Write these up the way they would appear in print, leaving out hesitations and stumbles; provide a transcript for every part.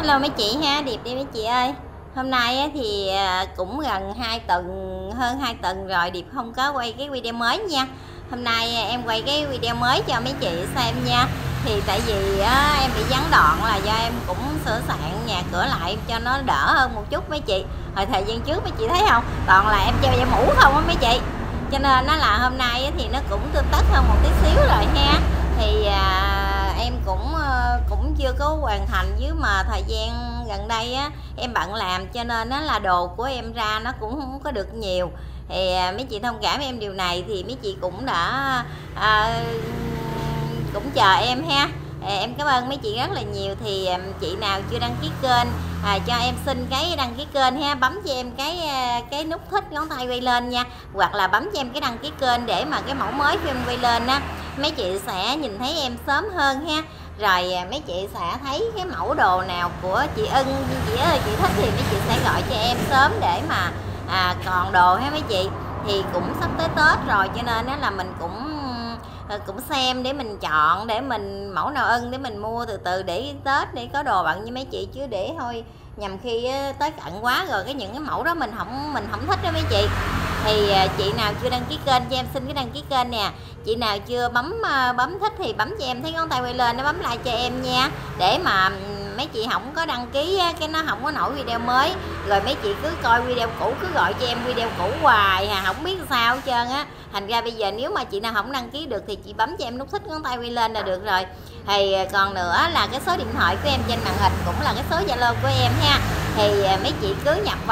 Hello mấy chị ha, Điệp đi mấy chị ơi. Hôm nay thì cũng gần 2 tuần, hơn 2 tuần rồi Điệp không có quay cái video mới nha. Hôm nay em quay cái video mới cho mấy chị xem nha. Thì tại vì em bị gián đoạn là do em cũng sửa soạn nhà cửa lại cho nó đỡ hơn một chút mấy chị. Hồi thời gian trước mấy chị thấy không, toàn là em treo dây mũ không á mấy chị. Cho nên nó là hôm nay thì nó cũng tươm tất hơn một tí xíu rồi ha. Thì em cũng chưa có hoàn thành, với mà thời gian gần đây á em bận làm cho nên nó là đồ của em ra nó cũng không có được nhiều. Thì mấy chị thông cảm em điều này, thì mấy chị cũng đã cũng chờ em ha. Em cảm ơn mấy chị rất là nhiều. Thì chị nào chưa đăng ký kênh cho em xin cái đăng ký kênh ha, bấm cho em cái nút thích ngón tay quay lên nha, hoặc là bấm cho em cái đăng ký kênh để mà cái mẫu mới khi em quay lên á mấy chị sẽ nhìn thấy em sớm hơn ha. Rồi mấy chị sẽ thấy cái mẫu đồ nào của chị Ưng, chị ơi chị thích thì mấy chị sẽ gọi cho em sớm để mà còn đồ ha mấy chị. Thì cũng sắp tới Tết rồi cho nên đó là mình cũng xem để mình chọn, để mình mẫu nào ưng để mình mua từ từ để Tết để có đồ bận như mấy chị, chứ để thôi nhằm khi tới cận quá rồi những cái mẫu đó mình không thích đó mấy chị. Thì chị nào chưa đăng ký kênh cho em xin cái đăng ký kênh nè. Chị nào chưa bấm thích thì bấm cho em thấy ngón tay quay lên, nó bấm like cho em nha, để mà mấy chị không có đăng ký cái nó không có nổi video mới, rồi mấy chị cứ coi video cũ, cứ gọi cho em video cũ hoài không biết sao hết trơn á. Thành ra bây giờ nếu mà chị nào không đăng ký được thì chị bấm cho em nút thích ngón tay quay lên là được rồi. Thì còn nữa là cái số điện thoại của em trên màn hình cũng là cái số Zalo của em ha. Thì mấy chị cứ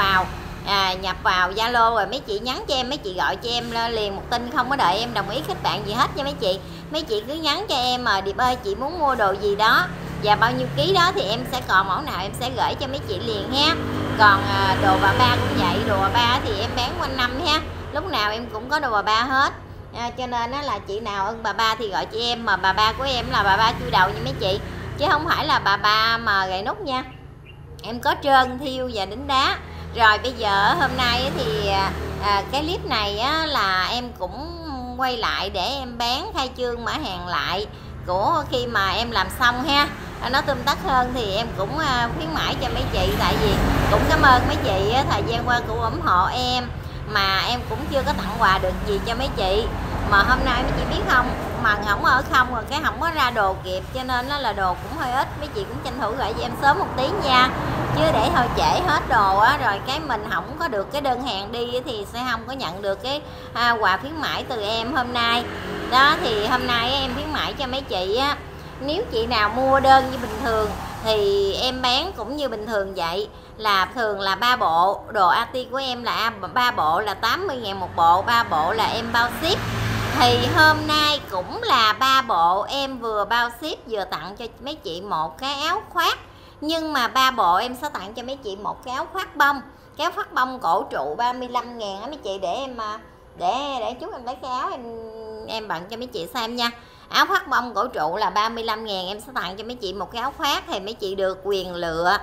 nhập vào Zalo rồi mấy chị nhắn cho em, mấy chị gọi cho em liền một tin, không có đợi em đồng ý kết bạn gì hết nha mấy chị. Mấy chị cứ nhắn cho em mà Điệp ơi chị muốn mua đồ gì đó và bao nhiêu ký đó thì em sẽ còn mẫu nào em sẽ gửi cho mấy chị liền ha. Còn đồ bà ba cũng vậy, đồ bà ba thì em bán quanh năm ha, lúc nào em cũng có đồ bà ba hết. Cho nên đó là chị nào ưng bà ba thì gọi cho em, mà bà ba của em là bà ba chui đầu nha mấy chị, chứ không phải là bà ba mà gậy nút nha. Em có trơn thiêu và đính đá. Rồi bây giờ hôm nay thì cái clip này á, là em cũng quay lại để em bán khai trương mã hàng lại của khi mà em làm xong ha, nó tươm tất hơn. Thì em cũng khuyến mãi cho mấy chị, tại vì cũng cảm ơn mấy chị thời gian qua cũng ủng hộ em, mà em cũng chưa có tặng quà được gì cho mấy chị. Mà hôm nay mấy chị biết không, mà không ở không rồi cái không có ra đồ kịp, cho nên nó là đồ cũng hơi ít. Mấy chị cũng tranh thủ gửi cho em sớm một tí nha, chứ để thôi trễ hết đồ á rồi cái mình không có được cái đơn hàng đi thì sẽ không có nhận được cái quà khuyến mãi từ em hôm nay đó. Thì hôm nay em khuyến mãi cho mấy chị á, nếu chị nào mua đơn như bình thường thì em bán cũng như bình thường vậy, là thường là 3 bộ đồ ATI của em là 3 bộ là 80.000 một bộ, 3 bộ là em bao ship. Thì hôm nay cũng là 3 bộ em vừa bao ship vừa tặng cho mấy chị một cái áo khoác, nhưng mà 3 bộ em sẽ tặng cho mấy chị một cái áo khoác bông, cái áo khoác bông cổ trụ 35.000 á mấy chị. Để em để chút em lấy cái áo em bận cho mấy chị xem nha. Áo khoác bông cổ trụ là 35.000, em sẽ tặng cho mấy chị một cái áo khoác. Thì mấy chị được quyền lựa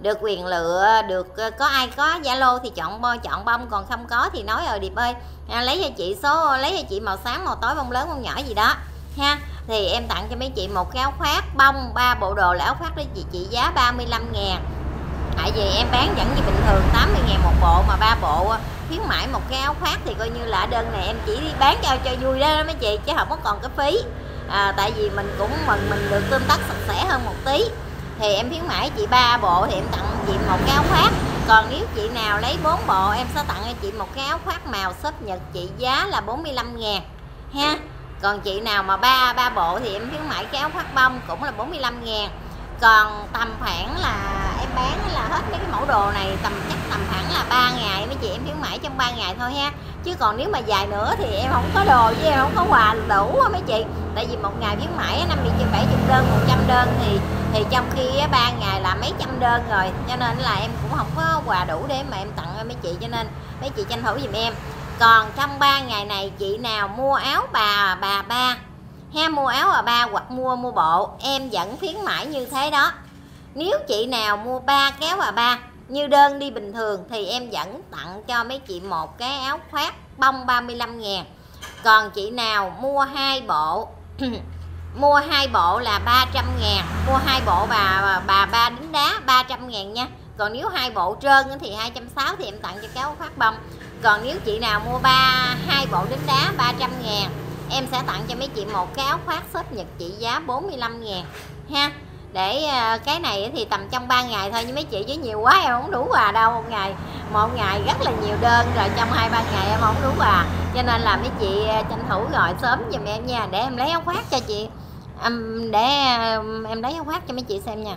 được có ai có Zalo thì chọn bông, còn không có thì nói Điệp ơi lấy cho chị lấy cho chị màu sáng, màu tối, bông lớn, bông nhỏ gì đó ha. Thì em tặng cho mấy chị một cái áo khoác bông, 3 bộ đồ là áo khoác đó chị giá 35.000. Tại vì em bán vẫn như bình thường 80.000 một bộ, mà 3 bộ khuyến mãi một cái áo khoác thì coi như là đơn này em chỉ đi bán cho vui đó mấy chị, chứ không có còn cái phí. Tại vì mình cũng mừng mình được tươm tất sạch sẽ hơn một tí. Thì em khuyến mãi chị 3 bộ thì em tặng chị một cái áo khoác. Còn nếu chị nào lấy 4 bộ em sẽ tặng cho chị một cái áo khoác màu shop Nhật, chị giá là 45.000 ha. Còn chị nào mà 3 bộ thì em khuyến mãi cái áo khoác bông cũng là 45.000. Còn tầm khoảng là em bán là hết mấy cái mẫu đồ này chắc tầm khoảng là 3 ngày mấy chị, em khuyến mãi trong 3 ngày thôi ha. Chứ còn nếu mà dài nữa thì em không có đồ với em không có quà đủ mấy chị. Tại vì một ngày khuyến mãi 50 trên 70 đơn, 100 đơn thì trong khi 3 ngày là mấy trăm đơn rồi, cho nên là em cũng không có quà đủ để mà em tặng mấy chị, cho nên mấy chị tranh thủ giùm em. Còn trong 3 ngày này chị nào mua áo bà ba ha, mua áo bà ba hoặc mua bộ, em vẫn khuyến mãi như thế đó. Nếu chị nào mua 3 cái áo bà ba như đơn đi bình thường thì em vẫn tặng cho mấy chị một cái áo khoác bông 35.000. Còn chị nào mua 2 bộ mua 2 bộ là 300.000, mua 2 bộ bà 3 đính đá 300.000 nha. Còn nếu 2 bộ trơn thì 260 thì em tặng cho cái áo khoác bông. Còn nếu chị nào mua 2 bộ đính đá 300.000, em sẽ tặng cho mấy chị một cái áo khoác shop Nhật trị giá 45.000 ha. Để cái này thì tầm trong 3 ngày thôi, nhưng mấy chị chứ nhiều quá em không đủ quà đâu. Một ngày rất là nhiều đơn rồi, trong 2-3 ngày em không đủ quà, cho nên là mấy chị tranh thủ gọi sớm giùm em nha, để em lấy áo khoác cho chị. Để em lấy áo khoác cho mấy chị xem nha.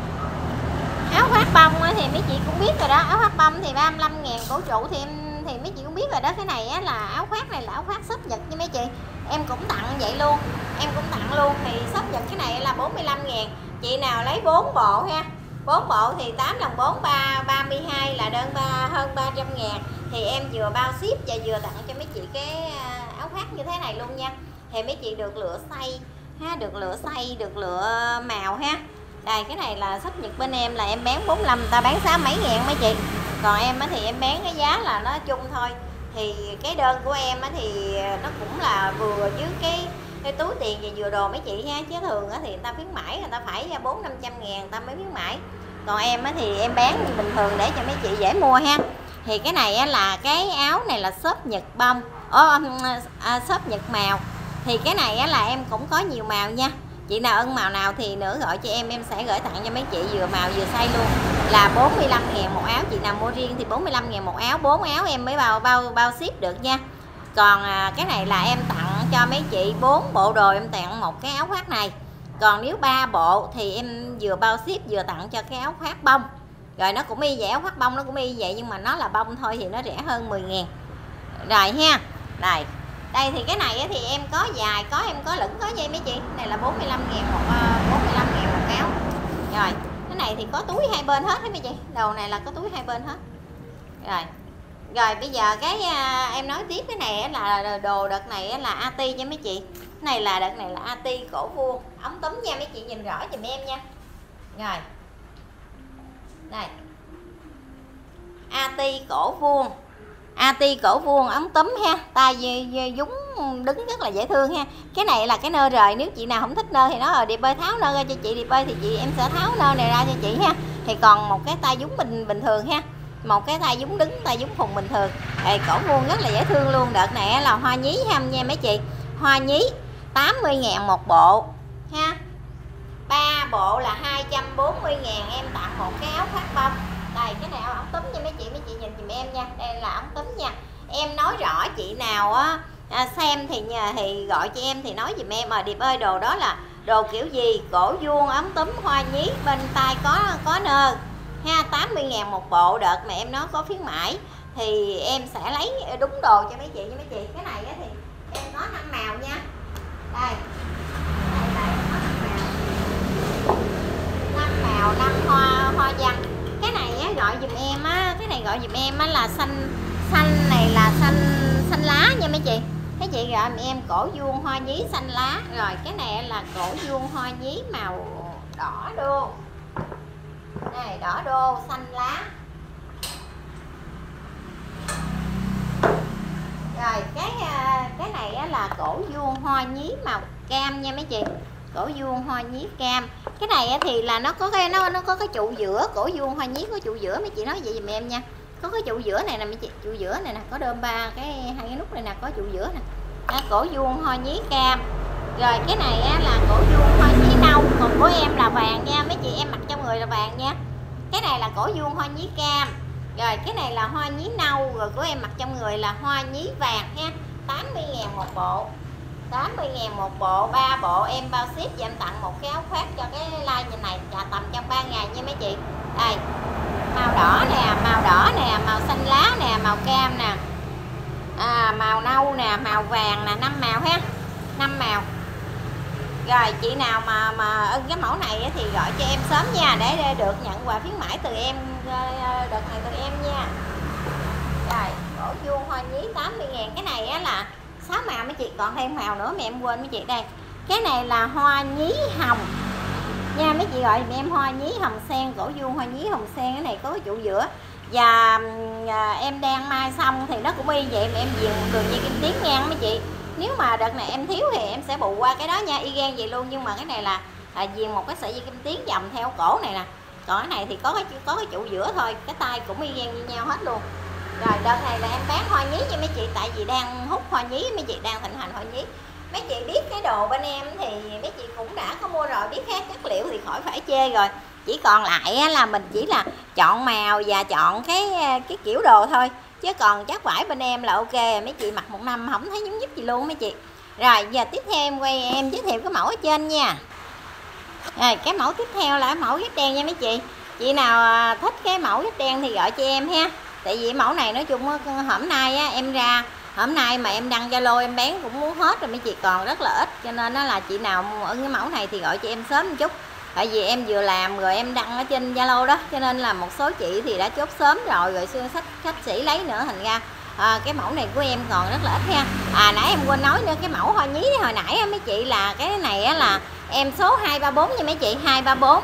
Áo khoác bông thì mấy chị cũng biết rồi đó, áo khoác bông thì 35.000, cổ trụ thì mấy chị cũng biết rồi đó. Cái này á, là áo khoác này là áo khoác shop Nhật nha mấy chị, em cũng tặng vậy luôn, em cũng tặng luôn. Thì shop Nhật cái này là 45.000, chị nào lấy 4 bộ ha, 4 bộ thì 8 lần 4 32 là đơn hơn 300.000. Thì em vừa bao ship và vừa tặng cho mấy chị cái áo khoác như thế này luôn nha. Thì mấy chị được lựa size ha, được lựa size, được lựa màu ha. Đây, cái này là shop Nhật bên em là em bán 45, người ta bán 60 mấy ngàn mấy chị. Còn em thì em bán cái giá là nó chung thôi. Thì cái đơn của em thì nó cũng là vừa với cái túi tiền và vừa đồ mấy chị ha. Chứ thường thì người ta khuyến mãi người ta phải 400-500 ngàn người ta mới khuyến mãi. Còn em thì em bán bình thường để cho mấy chị dễ mua ha. Thì cái này là cái áo này là shop Nhật bông, shop Nhật màu. Thì cái này là em cũng có nhiều màu nha. Chị nào ưng màu nào thì nữa gọi cho em sẽ gửi tặng cho mấy chị vừa màu vừa size luôn. Là 45.000 một áo, chị nào mua riêng thì 45.000 một áo, 4 áo em mới bao ship được nha. Còn cái này là em tặng cho mấy chị 4 bộ đồ, em tặng một cái áo khoác này. Còn nếu 3 bộ thì em vừa bao ship vừa tặng cho cái áo khoác bông. Rồi nó cũng y vậy, áo khoác bông nó cũng y vậy, nhưng mà nó là bông thôi thì nó rẻ hơn 10.000. Rồi ha. Rồi. Đây thì cái này thì em có dài, có em có lửng, có dây mấy chị. Này là 45.000 một áo. Rồi, cái này thì có túi hai bên hết đó mấy chị. Đầu này là có túi hai bên hết. Rồi. Rồi bây giờ cái em nói tiếp, cái này là đồ đợt này là AT cho mấy chị. Cái này là đợt này là AT cổ vuông, ống túm nha mấy chị, nhìn rõ giùm em nha. Rồi. Đây. AT cổ vuông. AT cổ vuông ống túm ha, tay dúng đứng rất là dễ thương ha. Cái này là cái nơ rời, nếu chị nào không thích nơ thì nó điệp ơi tháo nơ ra cho chị, điệp ơi thì em sẽ tháo nơ này ra cho chị ha. Thì còn một cái tay dúng bình thường ha, một cái tay dúng đứng, tay dúng phùng bình thường. Cổ vuông rất là dễ thương luôn. Đợt này là hoa nhí ham nha mấy chị, hoa nhí 80.000 một bộ ha. 3 bộ là 240.000, em tặng một cái áo khoác bông. Đây, cái này ống túm nha mấy chị nhìn giùm em nha. Đây là ống túm nha. Em nói rõ chị nào á xem thì gọi cho em thì nói giùm em Điệp ơi đồ đó là đồ kiểu gì, cổ vuông ống túm hoa nhí, bên tay có nơ ha. 80.000 một bộ, đợt mà em nói có khuyến mãi thì em sẽ lấy đúng đồ cho mấy chị nha mấy chị. Cái này thì em có 5 màu nha. Đây. Đây là em có 5 màu, 5 hoa văn. Cái này á, gọi dùm em á, cái này gọi dùm em á là xanh này là xanh lá nha mấy chị. Mấy chị gọi em cổ vuông hoa nhí xanh lá. Rồi cái này là cổ vuông hoa nhí màu đỏ đô. Này đỏ đô xanh lá. Rồi cái này á là cổ vuông hoa nhí màu cam nha mấy chị. Cổ vuông hoa nhí cam. Cái này thì là nó có cái nó có cái trụ giữa, cổ vuông hoa nhí có trụ giữa, mấy chị nói vậy giùm em nha. Có cái trụ giữa này nè mấy chị, trụ giữa này nè, có đơm ba hai cái nút này nè, có trụ giữa nè. Cổ vuông hoa nhí cam. Rồi cái này là cổ vuông hoa nhí nâu, còn của em là vàng nha mấy chị, em mặc trong người là vàng nha. Cái này là cổ vuông hoa nhí cam. Rồi cái này là hoa nhí nâu, rồi của em mặc trong người là hoa nhí vàng ha. 80.000 một bộ. 80.000 một bộ, 3 bộ em bao ship và em tặng một cái áo khoác cho cái like này tầm trong 3 ngày nha mấy chị. Đây. Màu đỏ nè, màu xanh lá nè, màu cam nè. Màu nâu nè, màu vàng nè, 5 màu ha. 5 màu. Rồi chị nào mà ưng cái mẫu này thì gọi cho em sớm nha, để được nhận quà khuyến mãi từ em đợt này từ em nha. Rồi, cổ vuông hoa nhí 80.000. Cái này là 6 màu mấy chị, còn thêm màu nữa mà em quên mấy chị. Đây, cái này là hoa nhí hồng nha mấy chị, gọi em hoa nhí hồng sen, cổ vuông hoa nhí hồng sen. Cái này có cái trụ giữa. Và em đang mai xong thì nó cũng y vậy mà em viền đường dây kim tuyến ngang mấy chị. Nếu mà đợt này em thiếu thì em sẽ bù qua cái đó nha, y gan vậy luôn. Nhưng mà cái này là viền một cái sợi dây kim tuyến vòng theo cổ này nè. Còn cái này thì có cái trụ giữa thôi, cái tay cũng y gan như nhau hết luôn. Rồi đợt này là em bán hoa nhí nha mấy chị, tại vì đang hút hoa nhí, mấy chị đang thịnh hành hoa nhí. Mấy chị biết cái đồ bên em thì mấy chị cũng đã có mua rồi, biết hết chất liệu thì khỏi phải chê rồi. Chỉ còn lại là mình chỉ là chọn màu và chọn cái kiểu đồ thôi, chứ còn chất vải bên em là ok, mấy chị mặc một năm không thấy nhúng nhích gì luôn mấy chị. Rồi giờ tiếp theo em quay em giới thiệu cái mẫu ở trên nha. Rồi cái mẫu tiếp theo là mẫu ghép đen nha mấy chị. Chị nào thích cái mẫu ghép đen thì gọi cho em ha. Tại vì mẫu này nói chung hôm nay á, em ra hôm nay mà em đăng Zalo em bán cũng muốn hết rồi mấy chị, còn rất là ít, cho nên nó là chị nào ở cái mẫu này thì gọi cho em sớm một chút. Tại vì em vừa làm rồi em đăng ở trên Zalo đó, cho nên là một số chị thì đã chốt sớm rồi xưa khách sĩ lấy nữa, thành ra cái mẫu này của em còn rất là ít ha. Nãy em quên nói nữa, cái mẫu hoa nhí hồi nãy á, mấy chị là cái này á, là em số 234 nha mấy chị, 234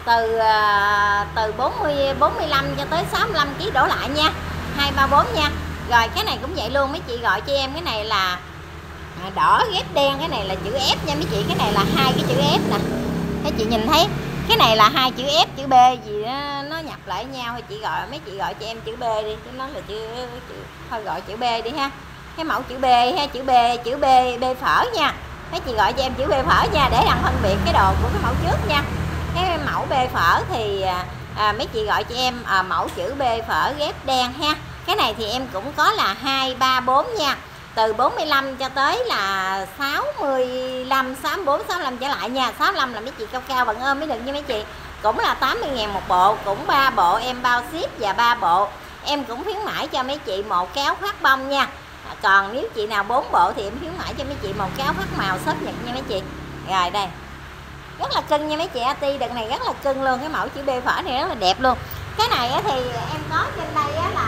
từ 45 cho tới 65 kg đổ lại nha, 234 nha. Rồi cái này cũng vậy luôn mấy chị, gọi cho em cái này là đỏ ghép đen, cái này là chữ F nha mấy chị, cái này là hai cái chữ F nè. Các chị nhìn thấy cái này là hai chữ F chữ B gì đó, nó nhập lại nhau thì chị gọi, mấy chị gọi cho em chữ B đi, chứ nó là chữ thôi gọi chữ B đi ha. Cái mẫu chữ B ha, chữ B phở nha. Mấy chị gọi cho em chữ B phở nha, để đặng phân biệt cái đồ của cái mẫu trước nha. Cái mẫu B phở thì mấy chị gọi cho em mẫu chữ B phở ghép đen ha. Cái này thì em cũng có là 234 nha, từ 45 cho tới là 65, 64, 65 trở lại nha. 65 là mấy chị cao cao bằng ôm mới được nha mấy chị. Cũng là 80.000 một bộ, cũng 3 bộ em bao ship, và 3 bộ em cũng khuyến mãi cho mấy chị một cái áo khoác bông nha. Còn nếu chị nào 4 bộ thì em khuyến mãi cho mấy chị một cái áo khoác màu shop Nhật nha mấy chị. Rồi đây, rất là cưng nha mấy chị, ATI đợt này rất là cưng luôn, cái mẫu chữ B phở này rất là đẹp luôn. Cái này thì em có trên đây là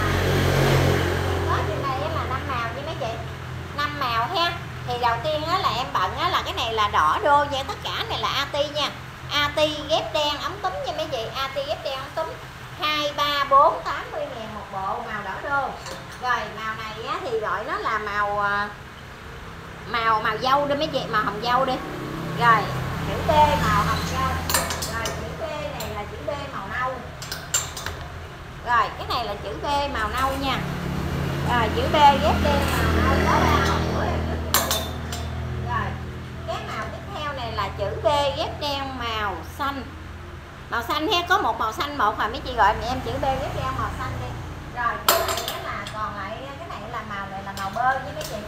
5 màu nha mấy chị, 5 màu ha. Thì đầu tiên là em bận là cái này là đỏ đô nha, tất cả này là ATI nha, ATI ghép đen ống túm nha mấy chị, ATI ghép đen ống túm 2, 3, 4, 80.000 một bộ, màu đỏ đô. Rồi màu này thì gọi nó là màu dâu đi mấy chị, màu hồng dâu đi. Rồi chữ B màu hồng dâu. Rồi chữ B này là chữ B màu nâu. Rồi cái này là chữ B màu nâu nha. Rồi chữ B ghép đen màu nâu có 3 màu của em. Rồi cái màu tiếp theo này là chữ B ghép đen màu xanh. Màu xanh ha, có một màu xanh một mà mấy chị gọi mẹ em chữ B ghép đen màu xanh đi. Rồi cái này là còn lại cái này là màu bơ với mấy chị.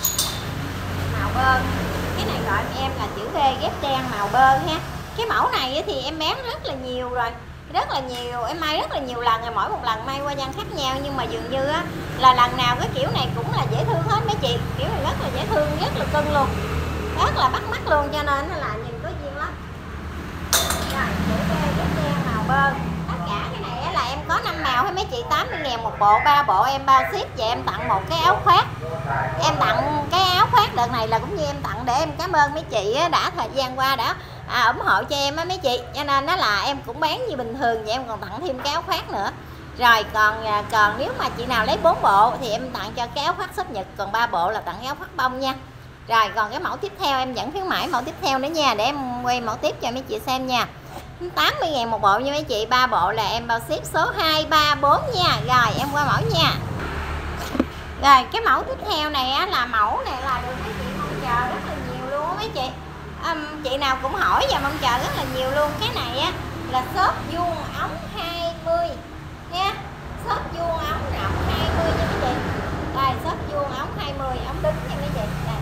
Màu bơ. Cái này gọi em là chữ B ghép đen màu bơ ha. Cái mẫu này thì em bán rất là nhiều rồi, rất là nhiều, em may rất là nhiều lần rồi, mỗi một lần may qua gian khác nhau, nhưng mà dường như là lần nào cái kiểu này cũng là dễ thương hết mấy chị, kiểu này rất là dễ thương, rất là cưng luôn, rất là bắt mắt luôn, cho nên là nhìn có duyên lắm. Rồi chữ B ghép đen màu bơ, tất cả cái này là em có 5 màu hết mấy chị, 80.000 một bộ, 3 bộ em bao ship, và em tặng một cái áo khoác. Em tặng cái áo khoác đợt này là cũng như em tặng để em cảm ơn mấy chị đã thời gian qua đã ủng hộ cho em á mấy chị, cho nên đó là em cũng bán như bình thường, và em còn tặng thêm cái áo khoác nữa. Rồi còn nếu mà chị nào lấy 4 bộ thì em tặng cho cái áo khoác shop Nhật, còn 3 bộ là tặng cái áo khoác bông nha. Rồi còn cái mẫu tiếp theo em vẫn khuyến mãi mẫu tiếp theo nữa nha, để em quay mẫu tiếp cho mấy chị xem nha. 80.000 một bộ nha mấy chị, 3 bộ là em bao ship số 2, 3, 4 nha. Rồi em qua mẫu nha. Rồi cái mẫu tiếp theo này là mẫu này là được mấy chị mong chờ rất là nhiều luôn á mấy chị. Chị nào cũng hỏi và mong chờ rất là nhiều luôn. Cái này là shop vuông ống 20 nha, shop vuông ống rộng 20 nha mấy chị. Đây shop vuông ống 20 ống đứng nha mấy chị. Đây.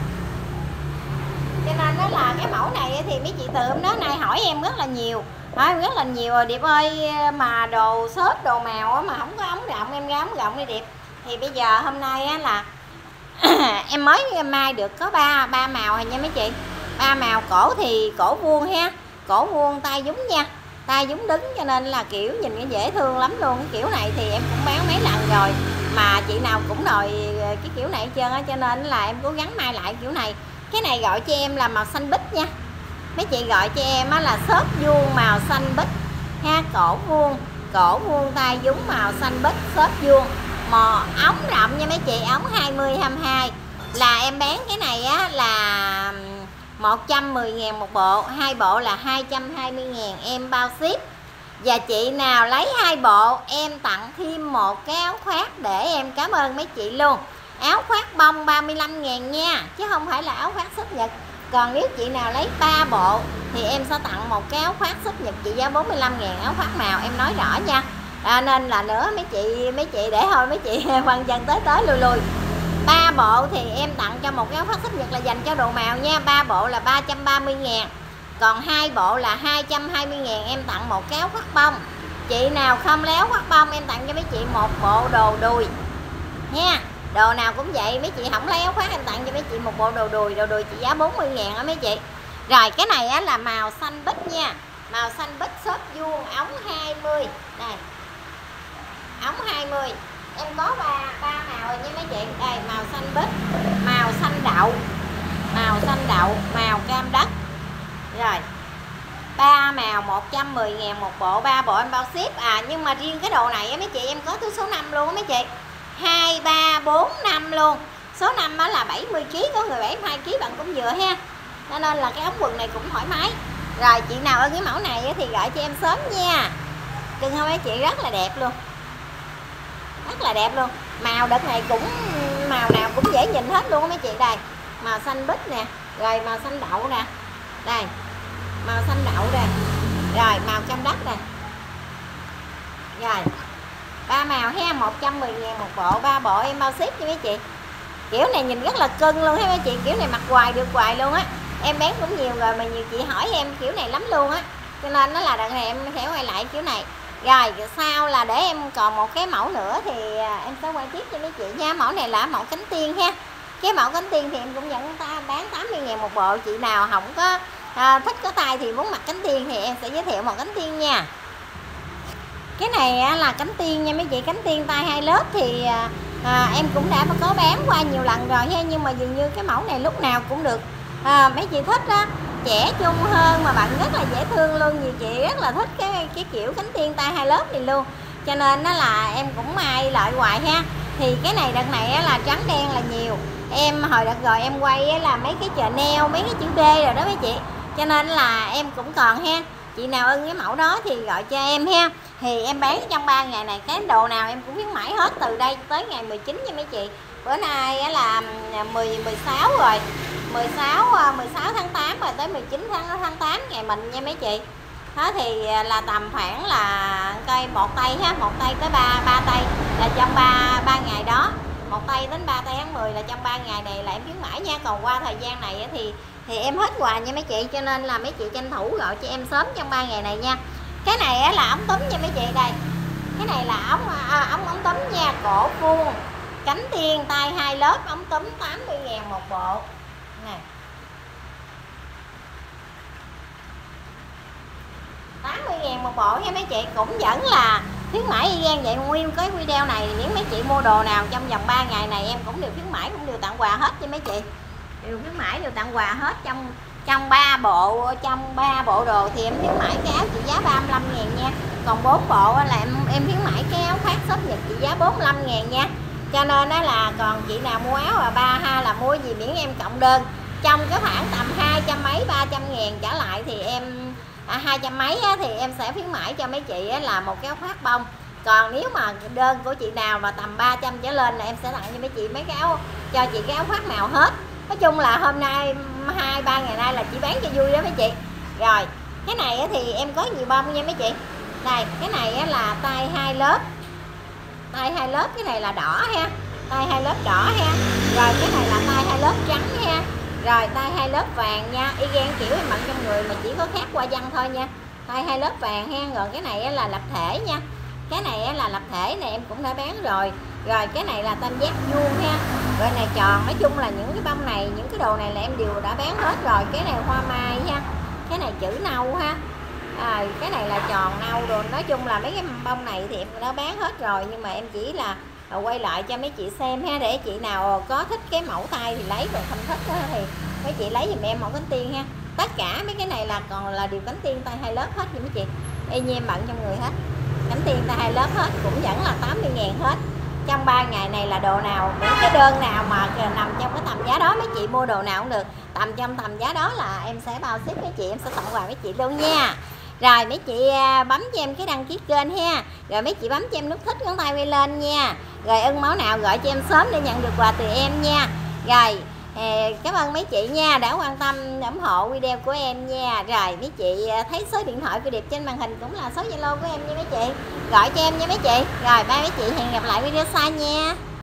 Cho nên đó là cái mẫu này thì mấy chị từ hôm đó nay hỏi em rất là nhiều, hỏi rất là nhiều rồi, Điệp ơi mà đồ shop đồ màu mà không có ống rộng, em ra ống rộng đi Điệp. Thì bây giờ hôm nay là em mới may được có 3 màu rồi nha mấy chị. 3 màu, cổ thì cổ vuông ha, cổ vuông tay dúng nha, tay dúng đứng, cho nên là kiểu nhìn nó dễ thương lắm luôn. Cái kiểu này thì em cũng bán mấy lần rồi mà chị nào cũng đòi cái kiểu này hết trơn á, cho nên là em cố gắng may lại kiểu này. Cái này gọi cho em là màu xanh bích nha mấy chị, gọi cho em là shop vuông màu xanh bích ha, cổ vuông tay dúng màu xanh bích, shop vuông, mò ống rộng nha mấy chị, ống 20, 22, là em bán cái này á là 110.000 một bộ, 2 bộ là 220.000 em bao ship. Và chị nào lấy 2 bộ em tặng thêm một cái áo khoác để em cảm ơn mấy chị luôn. Áo khoác bông 35.000 nha, chứ không phải là áo khoác xuất nhật. Còn nếu chị nào lấy 3 bộ thì em sẽ tặng một cái áo khoác xuất nhật trị giá 45.000, áo khoác màu em nói rõ nha. Nên là nữa mấy chị để thôi mấy chị quan chân tới lui. 3 bộ thì em tặng cho một cái áo khoác xuất nhật là dành cho đồ màu nha. 3 bộ là 330.000. Còn 2 bộ là 220.000 em tặng một cái áo khoác bông. Chị nào không lấy áo khoác bông em tặng cho mấy chị một bộ đồ đùi nha. Đồ nào cũng vậy, mấy chị không lấy áo khoác em tặng cho mấy chị một bộ đồ đùi trị giá 40.000 á mấy chị. Rồi cái này á là màu xanh bích nha. Màu xanh bích xốp vuông, ống 20. Đây. Ống 20. Em có ba màu rồi nha mấy chị. Đây màu xanh bích, màu xanh đậu, màu cam đất. Rồi 3 màu 110.000 một bộ, 3 bộ em bao ship. Nhưng mà riêng cái đồ này á mấy chị em có tới số 5 luôn á mấy chị. 2, 3, 4, 5 luôn. Số 5 đó là 70kg, có người 72kg bạn cũng vừa ha. Nên là cái ống quần này cũng thoải mái. Rồi chị nào ơn cái mẫu này thì gọi cho em sớm nha. Cưng không mấy chị, rất là đẹp luôn. Rất là đẹp luôn. Màu đợt này cũng màu nào cũng dễ nhìn hết luôn mấy chị. Đây màu xanh bích nè, rồi màu xanh đậu nè, đây màu xanh đậu đây, rồi màu cam đất nè. Rồi 3 màu ha, 110.000 một bộ, 3 bộ em bao ship cho mấy chị. Kiểu này nhìn rất là cưng luôn ha mấy chị, kiểu này mặc hoài được hoài luôn á. Em bán cũng nhiều rồi mà nhiều chị hỏi em kiểu này lắm luôn á. Cho nên nó là đợt này em sẽ quay lại kiểu này. Rồi sau là để em còn một cái mẫu nữa thì em sẽ quay tiếp cho mấy chị nha. Mẫu này là mẫu cánh tiên ha. Cái mẫu cánh tiên thì em cũng vẫn bán 80.000 một bộ. Chị nào không có thích có tay thì muốn mặc cánh tiên thì em sẽ giới thiệu một cánh tiên nha. Cái này là cánh tiên nha mấy chị. Cánh tiên tay 2 lớp thì em cũng đã có bán qua nhiều lần rồi ha. Nhưng mà dường như cái mẫu này lúc nào cũng được mấy chị thích á, trẻ trung hơn mà bạn rất là dễ thương luôn. Nhiều chị rất là thích cái kiểu cánh tiên tay 2 lớp này luôn. Cho nên nó là em cũng may lợi hoài ha. Thì cái này đợt này là trắng đen là nhiều. Em hồi đợt rồi em quay là mấy cái chợ neo, mấy cái chữ D rồi đó mấy chị. Cho nên là em cũng còn ha. Chị nào ưng cái mẫu đó thì gọi cho em ha. Thì em bán trong 3 ngày này cái đồ nào em cũng khuyến mãi hết từ đây tới ngày 19 nha mấy chị. Bữa nay là 16 rồi. 16 tháng 8 rồi tới 19 tháng 8 ngày mình nha mấy chị. Đó thì là tầm khoảng là coi một tay ha, một tay tới 3 tay là trong 3 ngày đó. Một tay đến 3 tay tháng 10 là trong 3 ngày này là em khuyến mãi nha. Còn qua thời gian này thì em hết quà nha mấy chị, cho nên là mấy chị tranh thủ gọi cho em sớm trong 3 ngày này nha. Cái này là ống túm nha mấy chị. Đây cái này là ống túm nha, cổ vuông, cánh tiên tay 2 lớp, ống túm 80.000 một bộ nè. 80.000 một bộ nha mấy chị, cũng vẫn là khuyến mãi y gan vậy. Nguyên cái video này những mấy chị mua đồ nào trong vòng 3 ngày này em cũng đều khuyến mãi, cũng đều tặng quà hết cho mấy chị. Đều khuyến mãi, đều tặng quà hết trong 3 bộ đồ thì em khuyến mãi cái áo trị giá 35.000 nha. Còn 4 bộ là em khuyến mãi cái áo khoác shop Nhật trị giá 45.000 nha. Cho nên đó là còn chị nào mua áo là 3 ha là mua gì miễn em cộng đơn trong cái khoảng tầm 200 mấy 300.000 trả lại thì em 200 mấy thì em sẽ khuyến mãi cho mấy chị là một cái áo khoác bông. Còn nếu mà đơn của chị nào mà tầm 300 trở lên là em sẽ tặng cho mấy chị mấy cái áo, cho chị cái áo khoác màu hết. Nói chung là hôm nay 2-3 ngày nay là chị bán cho vui đó mấy chị. Rồi cái này thì em có nhiều bông nha mấy chị. Đây cái này là tay 2 lớp, tay 2 lớp, cái này là đỏ ha, tay 2 lớp đỏ ha. Rồi cái này là tay 2 lớp trắng ha. Rồi tay 2 lớp vàng nha, y gan kiểu em bận trong người mà chỉ có khác qua văn thôi nha. Tay 2 lớp vàng ha. Rồi cái này là lập thể nha. Cái này là lập thể này em cũng đã bán rồi. Rồi cái này là tam giác vuông ha. Rồi này tròn. Nói chung là những cái bông này, những cái đồ này là em đều đã bán hết rồi. Cái này hoa mai ha. Cái này chữ nâu ha. Cái này là tròn nâu rồi. Nói chung là mấy cái bông này thì em đã bán hết rồi. Nhưng mà em chỉ là quay lại cho mấy chị xem ha. Để chị nào có thích cái mẫu tay thì lấy, rồi không thích đó thì mấy chị lấy giùm em mẫu cánh tiên ha. Tất cả mấy cái này là còn là đều cánh tiên tay 2 lớp hết nha mấy chị. Y như em bận trong người hết. Cánh tiên tay 2 lớp hết, cũng vẫn là 80.000 hết. trong 3 ngày này là đồ nào, những cái đơn nào mà nằm trong cái tầm giá đó mấy chị mua đồ nào cũng được, trong tầm giá đó là em sẽ bao ship mấy chị, em sẽ tặng quà mấy chị luôn nha. Rồi mấy chị bấm cho em cái đăng ký kênh ha, rồi mấy chị bấm cho em nút thích ngón tay quay lên nha, rồi ưng mẫu nào gọi cho em sớm để nhận được quà từ em nha. Rồi cảm ơn mấy chị nha đã quan tâm ủng hộ video của em nha. Rồi mấy chị thấy số điện thoại của Điệp trên màn hình cũng là số Zalo của em nha mấy chị, gọi cho em nha mấy chị. Rồi bye mấy chị, hẹn gặp lại video sau nha.